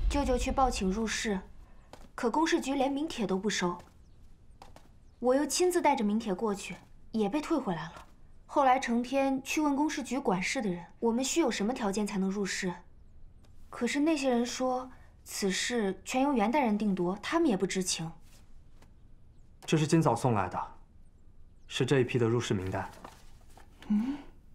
舅舅去报请入室，可公事局连名帖都不收。我又亲自带着名帖过去，也被退回来了。后来成天去问公事局管事的人，我们需有什么条件才能入室？可是那些人说，此事全由袁大人定夺，他们也不知情。 这是今早送来的，是这一批的入室名单。 嗯，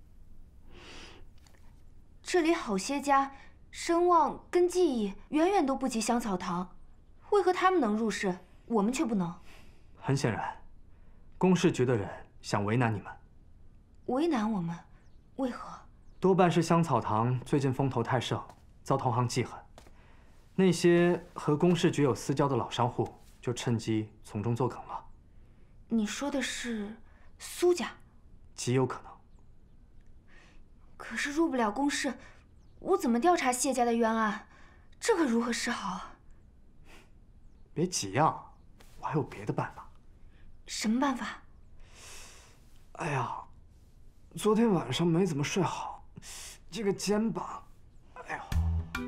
这里好些家。 声望跟技艺远远都不及香草堂，为何他们能入室，我们却不能？ 很显然，公事局的人想为难你们。 为难我们？为何？ 多半是香草堂最近风头太盛，遭同行记恨。那些和公事局有私交的老商户就趁机从中作梗了。 你说的是苏家？ 极有可能。 可是入不了公事。 我怎么调查谢家的冤案？这可如何是好啊？ 别急呀，我还有别的办法。 什么办法？ 哎呀，昨天晚上没怎么睡好，这个肩膀，哎呦！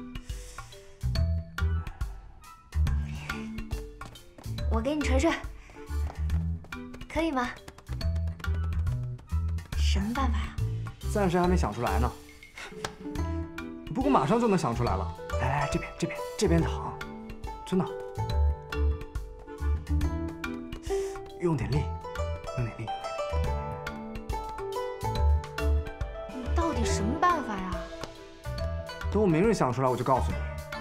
我给你捶捶，可以吗？什么办法呀？ 暂时还没想出来呢。 不过马上就能想出来了。来来，这边疼，真的。用点力，用点力。 你到底什么办法呀？ 等我明日想出来，我就告诉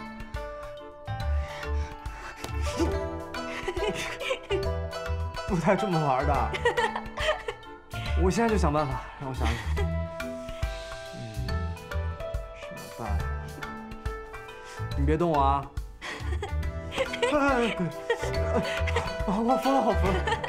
你。不带这么玩的。我现在就想办法，让我想想。 你别动我啊！我服了，我服了。